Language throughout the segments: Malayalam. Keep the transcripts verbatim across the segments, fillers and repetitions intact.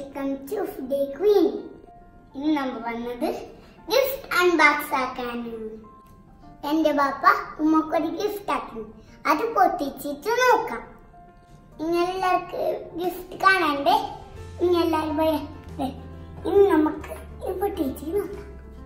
Welcome to foodie Queen. ഇന്ന് നമ്മൾ വന്നത് ഗിഫ്റ്റ് അൺബോക്സ് ആക്കാനാണ്. എന്റെ ബാപ്പ ഉമ്മക്കൊരു ഗിഫ്റ്റ് ആക്കി, അത് പൊട്ടിച്ചിട്ട് നോക്കാം. ഇങ്ങനെല്ലാവർക്കും ഗിഫ്റ്റ് കാണണ്ടേ? ഇങ്ങനെല്ലാവരും ഇന്ന് നമുക്ക് പൊട്ടിച്ചിട്ട് നോക്കാം.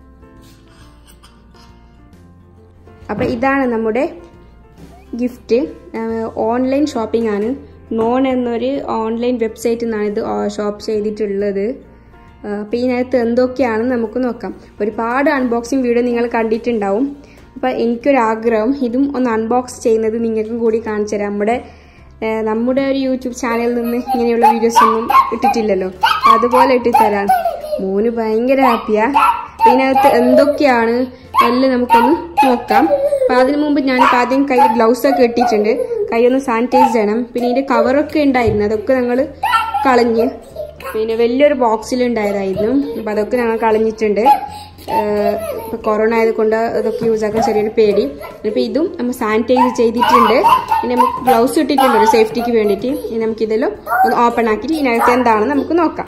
അപ്പൊ ഇതാണ് നമ്മുടെ ഗിഫ്റ്റ്. ഓൺലൈൻ ഷോപ്പിംഗ് ആണ്. നോൺ എന്നൊരു ഓൺലൈൻ വെബ്സൈറ്റിൽ നിന്നാണ് ഇത് ഷോപ്പ് ചെയ്തിട്ടുള്ളത്. അപ്പോൾ ഇതിനകത്ത് എന്തൊക്കെയാണെന്ന് നമുക്ക് നോക്കാം. ഒരുപാട് അൺബോക്സിങ് വീഡിയോ നിങ്ങൾ കണ്ടിട്ടുണ്ടാവും. അപ്പോൾ എനിക്കൊരാഗ്രഹം ഇതും ഒന്ന് അൺബോക്സ് ചെയ്യുന്നത് നിങ്ങൾക്കും കൂടി കാണിച്ചു തരാം. നമ്മുടെ നമ്മുടെ ഒരു യൂട്യൂബ് ചാനലിൽ നിന്ന് ഇങ്ങനെയുള്ള വീഡിയോസ് ഒന്നും ഇട്ടിട്ടില്ലല്ലോ, അതുപോലെ ഇട്ടിത്തരാൻ മോന് ഭയങ്കര ഹാപ്പിയാ. ഇതിനകത്ത് എന്തൊക്കെയാണ് എല്ലാം നമുക്കൊന്ന് നോക്കാം. അപ്പം അതിനു മുമ്പ് ഞാനിപ്പോൾ ആദ്യം കയ്യിൽ ഗ്ലൗസൊക്കെ ഇട്ടിട്ടുണ്ട്. കൈയൊന്ന് സാനിറ്റൈസ് ചെയ്യണം. പിന്നെ ഇതിൻ്റെ കവറൊക്കെ ഉണ്ടായിരുന്നു, അതൊക്കെ ഞങ്ങൾ കളഞ്ഞ്. പിന്നെ വലിയൊരു ബോക്സിലുണ്ടായതായിരുന്നു, അപ്പം അതൊക്കെ ഞങ്ങൾ കളഞ്ഞിട്ടുണ്ട്. ഇപ്പം കൊറോണ ആയതുകൊണ്ട് അതൊക്കെ യൂസ് ആക്കാൻ ചെറിയൊരു പേടി. ഇപ്പം ഇതും നമ്മൾ സാനിറ്റൈസ് ചെയ്തിട്ടുണ്ട്. പിന്നെ നമുക്ക് ഗ്ലൗസ് ഇട്ടിട്ടുണ്ട് ഒരു സേഫ്റ്റിക്ക് വേണ്ടിയിട്ട്. ഇനി നമുക്കിതെല്ലാം ഒന്ന് ഓപ്പൺ ആക്കിയിട്ട് ഇതിനകത്ത് എന്താണെന്ന് നമുക്ക് നോക്കാം.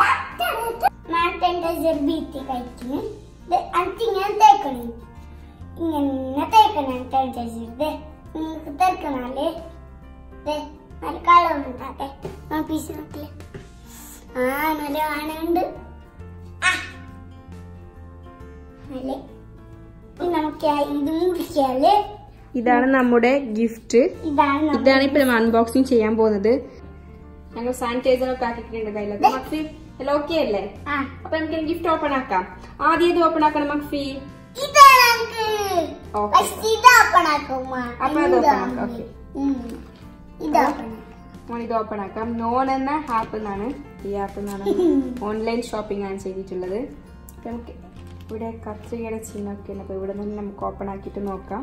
ഇങ്ങനെ തേക്കണം, ഇങ്ങനെ തേക്കണം. സാനിറ്റൈസർ നിങ്ങൾക്ക് തേക്കണല്ലേ, നല്ല കളറുണ്ടാട്ടെ. പീസ് നോക്കില്ലേ? ആ നല്ല വാണുണ്ട്. നമുക്ക് ഇത് മുറിക്കാല്ലേ. ഇതാണ് നമ്മുടെ ഗിഫ്റ്റ്. ഇതാണ് ഇപ്പൊ നമ്മൾ അൺബോക്സിങ് ചെയ്യാൻ പോകുന്നത്. ഞങ്ങൾ സാനിറ്റൈസർ ഒക്കെ ആക്കിയിട്ടുണ്ട് കയ്യിലൊക്കെ. മക്ഫി എല്ലാം ഓക്കെ അല്ലേ? അപ്പൊ നമുക്ക് ഗിഫ്റ്റ് ഓപ്പൺ ആക്കാം. ആദ്യം ഇത് ഓപ്പൺ ആക്കണം മക്ഫി. ഇത് ഓപ്പൺ ആക്കാം. നോൺ എന്ന ആപ്പ് നിന്നാണ്, ഈ ആപ്പ് നിന്നാണ് ഓൺലൈൻ ഷോപ്പിംഗ് ആണ് ചെയ്തിട്ടുള്ളത്. നമുക്ക് ഇവിടെ കത്രികയുടെ ചിഹ്നമൊക്കെ ഉണ്ട്. അപ്പൊ ഇവിടെ നിന്ന് നമുക്ക് ഓപ്പൺ ആക്കിയിട്ട് നോക്കാം.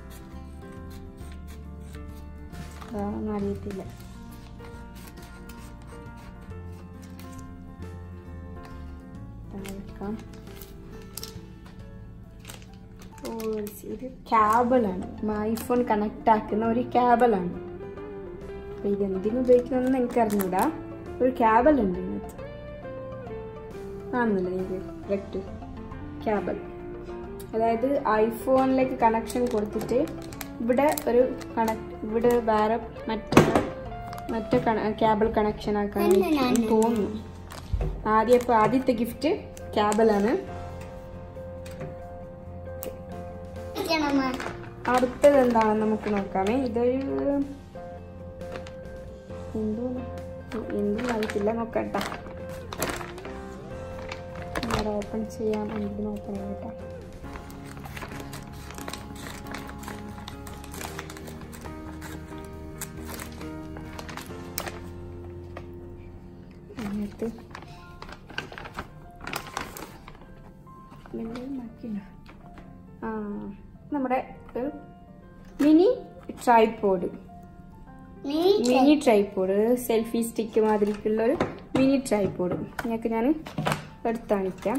അതൊന്നും അറിയത്തില്ല. ഇത് കേബിളാണ്, ഐഫോൺ കണക്ട് ആക്കുന്ന ഒരു കേബിളാണ്. അപ്പൊ ഇതെന്തിനു ഉപയോഗിക്കുന്നതെന്ന് എനിക്ക് അറിഞ്ഞൂടാ. ഒരു കേബിൾ ഉണ്ട് ഇതിനകത്ത്, കാണുന്നില്ല എനിക്ക് കറക്റ്റ് കേബിൾ. അതായത് ഐഫോണിലേക്ക് കണക്ഷൻ കൊടുത്തിട്ട് ഇവിടെ ഒരു കണക്ട് ഇവിടെ വേറെ മറ്റേ മറ്റേ കേബിൾ കണക്ഷൻ ആക്കാൻ തോന്നുന്നു. ആദ്യം ഇപ്പൊ ആദ്യത്തെ ഗിഫ്റ്റ് കേബിളാണ്. അടുത്തത് എന്താണെന്ന് നമുക്ക് നോക്കാമേ. ഇതൊരു എന്തോ എന്തും ആയിട്ടില്ല, നോക്കട്ടാ. ഓപ്പൺ ചെയ്യാൻ എനിക്ക് നോക്കണം കേട്ടോ. എന്നിട്ട് ആ നമ്മുടെ mini tripod mini tripod selfie stick മാതിരിക്കുള്ള ഒരു മിനി ട്രൈപോഡ് ഞങ്ങൾക്ക് ഞാൻ എടുത്താണിക്കാം.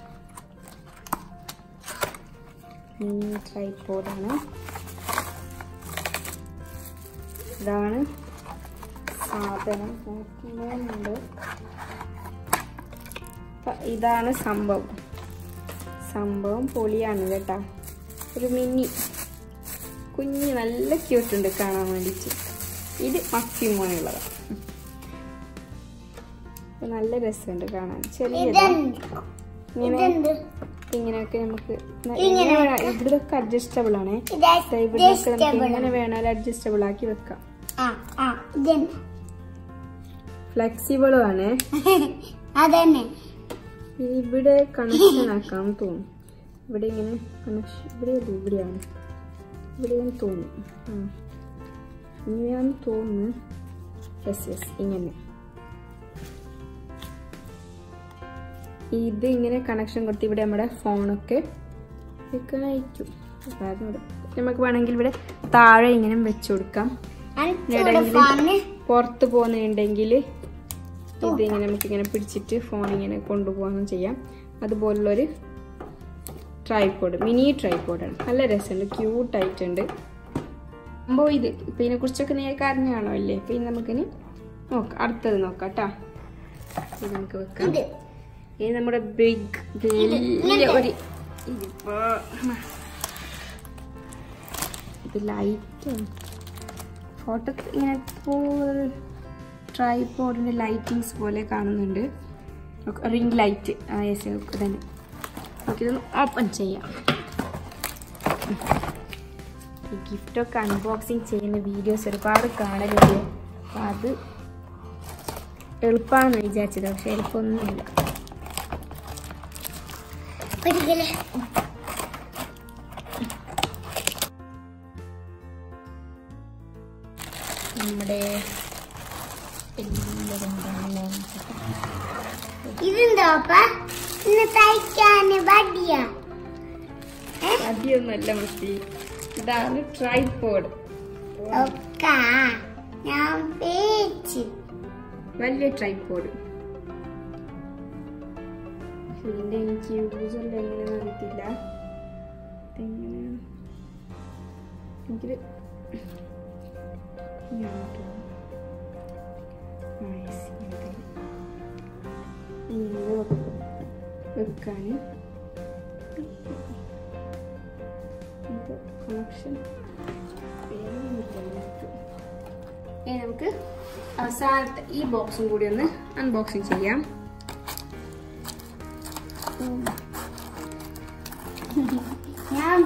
മിനി ട്രൈപോഡാണ്. ഇതാണ് സാധനം. നോക്കുന്നുണ്ട്. ഇതാണ് സംഭവം. സംഭവം പൊളിയാണ് കേട്ടാ. ഒരു മിനി കുഞ്ഞ് നല്ല ക്യൂട്ടുണ്ട് കാണാൻ വേണ്ടിട്ട്. ഇത് മക്കി മോനുള്ളതാണ്. നല്ല രസമുണ്ട് കാണാൻ. ചെറിയതാണ്. ഇങ്ങനെ ഇങ്ങനെയൊക്കെ നമുക്ക് ഇവിടൊക്കെ അഡ്ജസ്റ്റബിൾ ആണ്. ഇവിടൊക്കെ നമുക്ക് ഇങ്ങനെ വേണേലും അഡ്ജസ്റ്റബിൾ ആക്കി വെക്കാം. ഫ്ലെക്സിബിളും ആണ്. ഇവിടെ കണക്ഷൻ ആക്കാം തോന്നുന്നു. ഇവിടെ ഇങ്ങനെ കണക്ഷൻ ഇവിടെ ഇവിടെയാണ് ഇവിടെയാണ് തോന്നുന്നു. ആ ഇങ്ങനെയാന്ന് തോന്നുന്നു. യെസ് യെസ് ഇങ്ങനെ ഇത് ഇങ്ങനെ കണക്ഷൻ കൊടുത്ത് ഇവിടെ നമ്മുടെ ഫോണൊക്കെ വെക്കാനായിരിക്കും. നമുക്ക് വേണമെങ്കിൽ ഇവിടെ താഴെ ഇങ്ങനെ വെച്ചു കൊടുക്കാം. പുറത്ത് പോകുന്നുണ്ടെങ്കിൽ ഇതിങ്ങനെ നമുക്കിങ്ങനെ പിടിച്ചിട്ട് ഫോൺ ഇങ്ങനെ കൊണ്ടുപോകാനും ചെയ്യാം. അതുപോലുള്ളൊരു ട്രൈപോഡ്, മിനി ട്രൈപോഡാണ്. നല്ല രസമുണ്ട്, ക്യൂട്ടായിട്ടുണ്ട്. സംഭവം ഇത് ഇപ്പം ഇതിനെ കുറിച്ചൊക്കെ നിങ്ങൾക്ക് അറിഞ്ഞാണോ അല്ലേ? അപ്പം ഇനി നമുക്കിനി നോക്കാം, അടുത്തത് നോക്കാം കേട്ടോ. ഇത് നമുക്ക് വെക്കാം. ഇത് നമ്മുടെ ബിഗ് വലിയ ഒരു ഇത് ലൈറ്റ് ഫോട്ടോ ഇങ്ങനെ ട്രൈപോഡിന്റെ ലൈറ്റിങ്സ് പോലെ കാണുന്നുണ്ട്. റിംഗ് ലൈറ്റ് യെസ് തന്നെ. നമുക്കിതൊന്ന് ഓപ്പൺ ചെയ്യാം. ഈ ഗിഫ്റ്റൊക്കെ അൺബോക്സിങ് ചെയ്യുന്ന വീഡിയോസ് ഒരുപാട് കാണലുണ്ട്. അപ്പം അത് എളുപ്പമാണെന്ന് വിചാരിച്ചത്, പക്ഷെ എളുപ്പമൊന്നുമില്ല. നമ്മുടെ അടിയൊന്നുമല്ല മത്തി, ഇതാണ് ട്രൈപോഡ്. വലിയ ട്രൈപോഡ്. ഇതിന്റെ എനിക്ക് യൂസ് ഉണ്ട് എങ്ങനെയാണെന്ന് അറിയത്തില്ല. എനിക്കൊരു വെക്കാന് കണക്ഷൻ നമുക്ക് അവസാനത്തെ ഈ ബോക്സും കൂടി ഒന്ന് അൺബോക്സിങ് ചെയ്യാം. ഞാൻ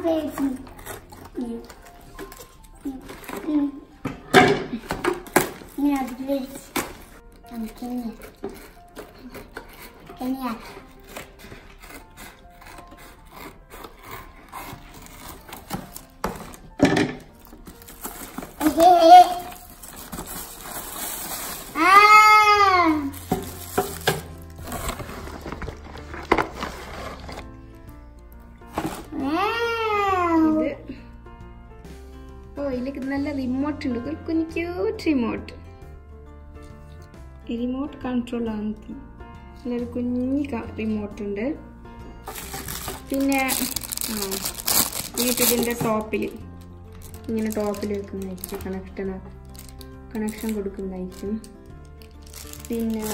നല്ല റിമോട്ട് ഉണ്ട്, കുഞ്ഞു ക്യൂട്ട് റിമോട്ട്. റിമോട്ട് കൺട്രോൾ ആണ്. നല്ലൊരു കുഞ്ഞി റിമോട്ട് ഉണ്ട്. പിന്നെ ആ ഇതിൻ്റെ ടോപ്പിൽ ഇങ്ങനെ ടോപ്പിൽ വെക്കുന്നതായിരിക്കും കണക്ഷൻ കണക്ഷൻ കൊടുക്കുന്നതായിരിക്കും. പിന്നെ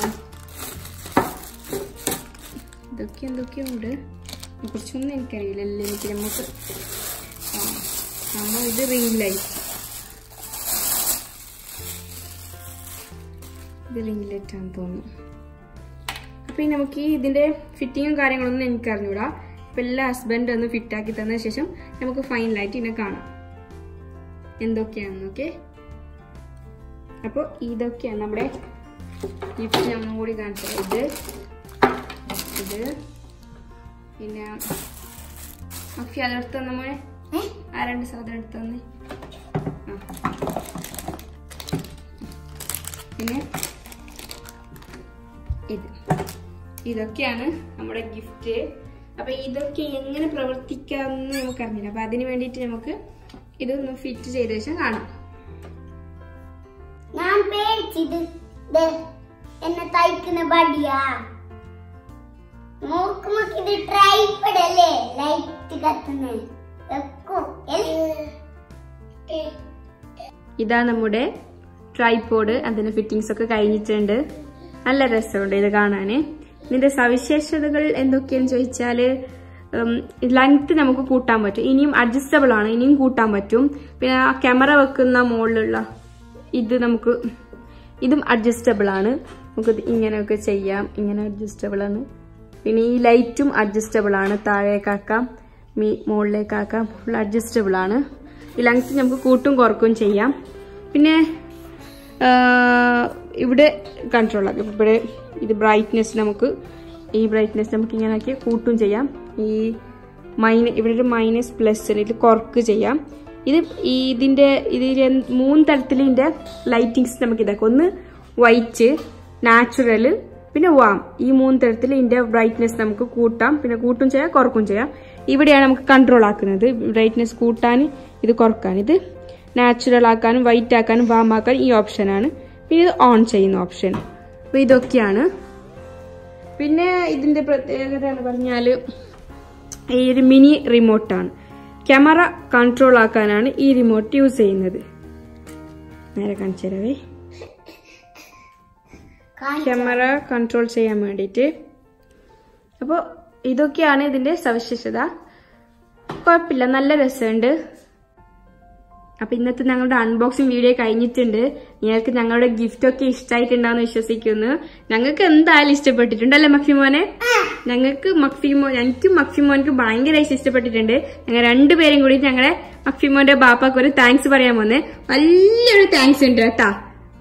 ഇതൊക്കെ എന്തൊക്കെയോ ഉണ്ട്, കുറച്ചൊന്നും എനിക്കറിയില്ല. അല്ലേ എനിക്ക് നമുക്ക് നമ്മൾ ഇത് റിംഗ് ലൈറ്റ് ഇത് റിംഗ് ലൈറ്റ് ആണെന്ന് തോന്നുന്നു. അപ്പം നമുക്ക് ഈ ഇതിൻ്റെ ഫിറ്റിങ്ങും കാര്യങ്ങളൊന്നും എനിക്ക് അറിഞ്ഞൂടാ. അപ്പം എല്ലാ ഹസ്ബൻഡ് ഒന്ന് ഫിറ്റാക്കി തന്ന ശേഷം നമുക്ക് ഫൈനലായിട്ട് ഇതിനെ കാണാം എന്തൊക്കെയാണെന്ന്. ഓക്കെ, അപ്പോൾ ഇതൊക്കെയാണ് നമ്മുടെ ഗിഫ്റ്റ്. ഞാൻ ഒന്നും കൂടി കാണിച്ചത് ഇത് ഇത് പിന്നെ ഓക്കെ അതെടുത്ത് നമ്മളെ ആ രണ്ട് സാധനം എടുത്ത് തന്നെ. പിന്നെ ഇത് ഇതൊക്കെയാണ് നമ്മുടെ ഗിഫ്റ്റ്. അപ്പൊ ഇതൊക്കെ എങ്ങനെ പ്രവർത്തിക്കാമെന്ന് നമുക്ക് അറിഞ്ഞില്ല. അപ്പൊ അതിന് വേണ്ടിയിട്ട് നമുക്ക് ഇതൊന്ന് ഫിറ്റ് ചെയ്ത ശേഷം കാണാം. ഞാൻ പേടിച്ചത് എന്നെ തയ്ക്കുന്ന ബടിയാ. നോക്കുമ്പോ ഇത് ട്രൈപോഡ് അല്ലേ, ലൈറ്റ് കത്തുന്നേ. ഇതാ നമ്മുടെ ട്രൈപോഡ്. അതിന്റെ ഫിറ്റിങ്സ് ഒക്കെ കഴിഞ്ഞിട്ടുണ്ട്. നല്ല രസമുണ്ട് ഇത് കാണാന്. ഇതിന്റെ സവിശേഷതകൾ എന്തൊക്കെയാന്ന് ചോദിച്ചാല് ലെങ്ത് നമുക്ക് കൂട്ടാൻ പറ്റും. ഇനിയും അഡ്ജസ്റ്റബിൾ ആണ്, ഇനിയും കൂട്ടാൻ പറ്റും. പിന്നെ ആ ക്യാമറ വെക്കുന്ന മുകളിലുള്ള ഇത് നമുക്ക് ഇതും അഡ്ജസ്റ്റബിൾ ആണ്. നമുക്ക് ഇങ്ങനെയൊക്കെ ചെയ്യാം. ഇങ്ങനെ അഡ്ജസ്റ്റബിൾ ആണ്. പിന്നെ ഈ ലൈറ്റും അഡ്ജസ്റ്റബിൾ ആണ്. താഴേക്കാക്കാം, മീ മുകളിലേക്കാക്കാം. ഫുൾ അഡ്ജസ്റ്റബിൾ ആണ്. ഈ ലെങ്ത് നമുക്ക് കൂട്ടും കുറക്കും ചെയ്യാം. പിന്നെ ഇവിടെ കൺട്രോൾ ആക്കാം. ഇവിടെ ഇത് ബ്രൈറ്റ്നെസ് നമുക്ക് ഈ ബ്രൈറ്റ്നെസ് നമുക്ക് ഇങ്ങനെ ആക്കി കൂട്ടും ചെയ്യാം. ഈ മൈന ഇവിടെ ഒരു മൈനസ് പ്ലസ് ഇത് കുറക്ക് ചെയ്യാം. ഇത് ഇതിന്റെ ഇതിന്റെ മൂന്ന് തരത്തിൽ ഇതിന്റെ ലൈറ്റിങ്സ് നമുക്ക് ഇതാക്കാം. ഒന്ന് വൈറ്റ്, നാച്ചുറൽ, പിന്നെ വാം. ഈ മൂന്ന് തരത്തിൽ ഇതിന്റെ ബ്രൈറ്റ്നെസ് നമുക്ക് കൂട്ടാം. പിന്നെ കൂട്ടും ചെയ്യാം, കുറക്കും ചെയ്യാം. ഇവിടെയാണ് നമുക്ക് കൺട്രോൾ ആക്കുന്നത്. ബ്രൈറ്റ്നെസ് കൂട്ടാൻ, ഇത് കുറക്കാൻ. ഇത് നാച്ചുറൽ ആക്കാനും വൈറ്റ് ആക്കാനും വാം ആക്കാനും ഈ ഓപ്ഷനാണ്. പിന്നെ ഇത് ഓൺ ചെയ്യുന്ന ഓപ്ഷൻ. അപ്പൊ ഇതൊക്കെയാണ്. പിന്നെ ഇതിന്റെ പ്രത്യേകത എന്ന് പറഞ്ഞാല് ഈ ഒരു മിനി റിമോട്ടാണ്. ക്യാമറ കൺട്രോൾ ആക്കാനാണ് ഈ റിമോട്ട് യൂസ് ചെയ്യുന്നത്. നേരെ കാണിച്ചു തരാവേ. ക്യാമറ കൺട്രോൾ ചെയ്യാൻ വേണ്ടിയിട്ട്. അപ്പോൾ ഇതൊക്കെയാണ് ഇതിന്റെ സവിശേഷത. കുഴപ്പമില്ല, നല്ല രസമുണ്ട്. അപ്പൊ ഇന്നത്തെ ഞങ്ങളുടെ അൺബോക്സിംഗ് വീഡിയോ കഴിഞ്ഞിട്ടുണ്ട്. നിങ്ങൾക്ക് ഞങ്ങളുടെ ഗിഫ്റ്റ് ഒക്കെ ഇഷ്ടമായിട്ടുണ്ടാവുന്ന വിശ്വസിക്കുന്നു. ഞങ്ങൾക്ക് എന്തായാലും ഇഷ്ടപ്പെട്ടിട്ടുണ്ടല്ലേ മക്ഫിമോനെ? ഞങ്ങൾക്ക് മക്ഫിമോ എനിക്കും മക്ഫിമോനക്ക് ഭയങ്കരമായിട്ട് ഇഷ്ടപ്പെട്ടിട്ടുണ്ട്. ഞങ്ങൾ രണ്ടുപേരും കൂടി ഞങ്ങളെ മക്ഫിമോന്റെ ബാപ്പാക്ക് ഒരു താങ്ക്സ് പറയാൻ പോന്നെ. വലിയൊരു താങ്ക്സ് ഉണ്ട് കേട്ടാ.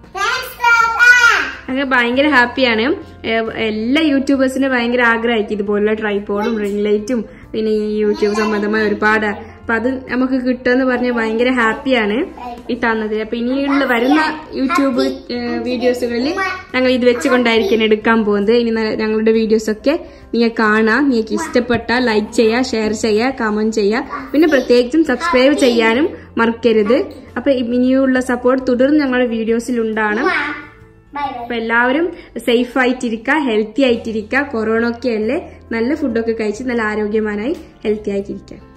ഞങ്ങൾ ഭയങ്കര ഹാപ്പിയാണ്. എല്ലാ യൂട്യൂബേഴ്സിന് ഭയങ്കര ആഗ്രഹമായിരിക്കും ഇതുപോലുള്ള ട്രൈപോഡും റിംഗ് ലൈറ്റും പിന്നെ ഈ യൂട്യൂബ് സംബന്ധമായ ഒരുപാട്. അപ്പൊ അത് നമുക്ക് കിട്ടുമെന്ന് പറഞ്ഞ് ഭയങ്കര ഹാപ്പിയാണ് ഈ തന്നത്. അപ്പൊ ഇനിയുള്ള വരുന്ന യൂട്യൂബ് വീഡിയോസുകളിൽ ഞങ്ങൾ ഇത് വെച്ചുകൊണ്ടായിരിക്കും എടുക്കാൻ പോകുന്നത്. ഇനി ഞങ്ങളുടെ വീഡിയോസ് ഒക്കെ നിങ്ങൾ കാണാം. നിങ്ങൾക്ക് ഇഷ്ടപ്പെട്ട ലൈക്ക് ചെയ്യുക, ഷെയർ ചെയ്യുക, കമന്റ് ചെയ്യുക. പിന്നെ പ്രത്യേകിച്ചും സബ്സ്ക്രൈബ് ചെയ്യാനും മറക്കരുത്. അപ്പൊ ഇനിയുള്ള സപ്പോർട്ട് തുടർന്ന് ഞങ്ങളുടെ വീഡിയോസിൽ ഉണ്ടാകണം. അപ്പൊ എല്ലാവരും സേഫ് ആയിട്ടിരിക്കുക, ഹെൽത്തി ആയിട്ടിരിക്കുക. കൊറോണ ഒക്കെ അല്ലേ, നല്ല ഫുഡൊക്കെ കഴിച്ച് നല്ല ആരോഗ്യവാനായി ഹെൽത്തി ആയിട്ടിരിക്കുക.